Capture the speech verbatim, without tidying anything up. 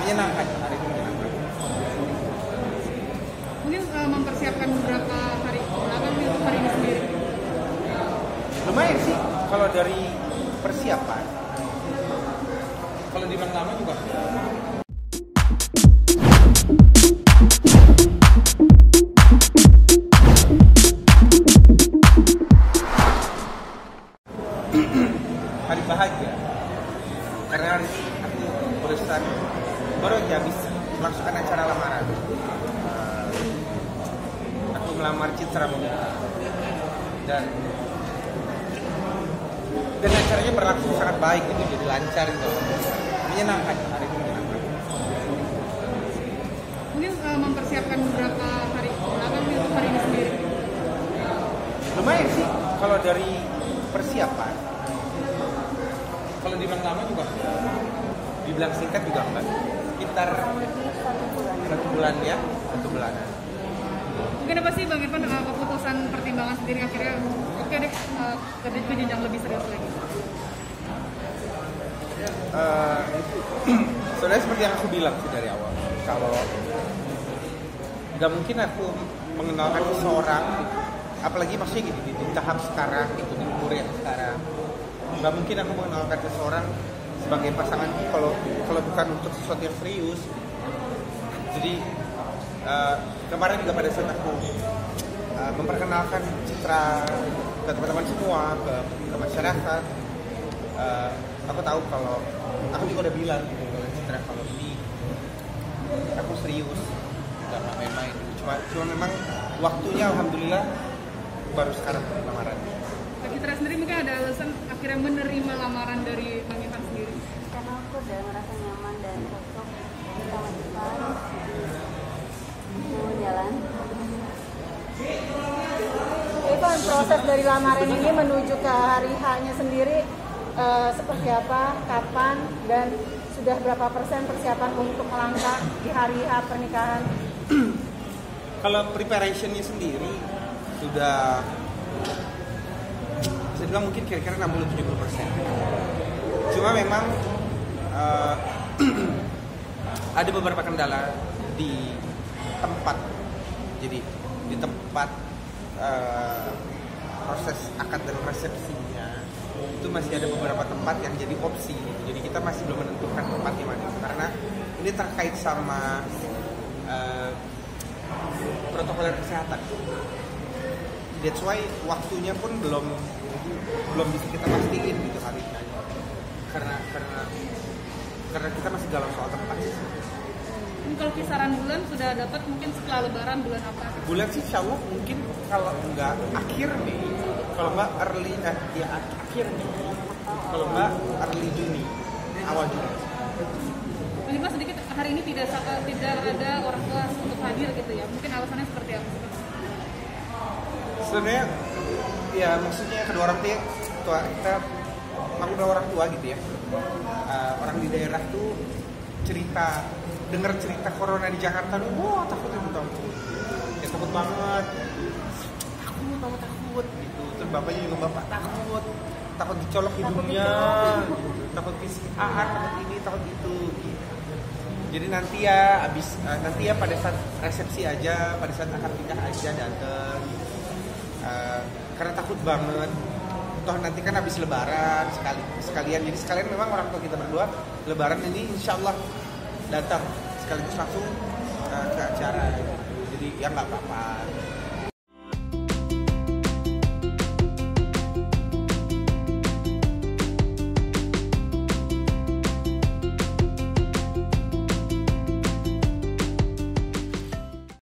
menyenangkan, hari itu menyenangkan. Mungkin uh, mempersiapkan beberapa hari belakang untuk hari ini sendiri. Lumayan sih kalau dari persiapan. Kalau dibilang lama juga. Hari bahagia karena hari ini aku berusaha baru aja habis melaksanakan acara lamaran. Uh, aku melamar Citra Membuka dan dan acaranya berlangsung sangat baik gitu, jadi lancar gitu, menyenangkan, hari itu menyenangkan. Mungkin uh, mempersiapkan beberapa hari belakang untuk hari ini sendiri. Lumayan sih kalau dari persiapan. Kalau dibilang lama juga, dibilang singkat juga enggak. Sekitar satu bulan ya, satu bulan. Mungkin apa sih Bang Irfan uh, keputusan pertimbangan sendiri akhirnya oke deh uh, ke ke jenjang lebih serius lagi? Uh, sebenarnya seperti yang aku bilang sih dari awal, kalau nggak mungkin aku mengenalkan seseorang, apalagi maksudnya gitu di tahap sekarang, gitu di umur yang sekarang, nggak mungkin aku mengenalkan seseorang sebagai pasanganku kalau kalau bukan untuk sesuatu yang serius. Jadi uh, kemarin juga pada saat aku uh, memperkenalkan Citra ke teman-teman semua, ke, ke masyarakat, uh, aku tahu kalau aku juga udah bilang gitu ke Citra kalau ini aku serius, nggak main-main. Cuma cuma memang waktunya alhamdulillah baru sekarang lamaran. Kak Citra sendiri mungkin ada alasan akhirnya menerima lamaran dari Bang Irfan sendiri? Karena aku udah merasa nyaman dan cocok sama Irfan, mau jalan. Irfan, proses dari lamaran ini menuju ke hari H-nya sendiri uh, seperti apa, kapan, dan sudah berapa persen persiapan untuk melangkah di hari H pernikahan? Kalau preparationnya sendiri sudah bisa dibilang mungkin kira-kira enam puluh sampai tujuh puluh persen. Cuma memang uh, ada beberapa kendala di tempat. Jadi di tempat uh, proses akad dan resepsinya itu masih ada beberapa tempat yang jadi opsi gitu. Jadi kita masih belum menentukan tempatnya mana karena ini terkait sama uh, protokol kesehatan. That's why waktunya pun belum belum bisa kita pastiin gitu hari ini. Karena karena karena kita masih galau soal tempat. Mungkin kalau kisaran bulan sudah dapat mungkin setelah Lebaran bulan apa? Bulan sih insya Allah mungkin kalau enggak akhir Mei, kalau enggak early eh, ya akhir Mei, kalau enggak early Juni, awal Juni. Bang Irfan sedikit hari ini tidak tidak ada orang tua untuk hadir gitu ya? Mungkin alasannya seperti apa? Sebenarnya ya maksudnya kedua orang tua, tua kita kedua orang tua gitu ya. Uh, orang di daerah tuh cerita dengar cerita corona di Jakarta tuh, wah takut ya betul, ya takut banget, takut takut takut gitu. Terus bapaknya juga bapak takut, takut dicolok hidungnya, gitu. Takut P C R, takut ini, takut itu. Gitu. Jadi nanti ya abis uh, nanti ya pada saat resepsi aja, pada saat akad nikah aja dateng. Uh, karena takut banget. Toh nanti kan habis lebaran sekali sekalian. Jadi sekalian memang orang tua kita berdua lebaran ini insya Allah datang sekaligus langsung uh, ke acara. Jadi ya nggak apa-apa.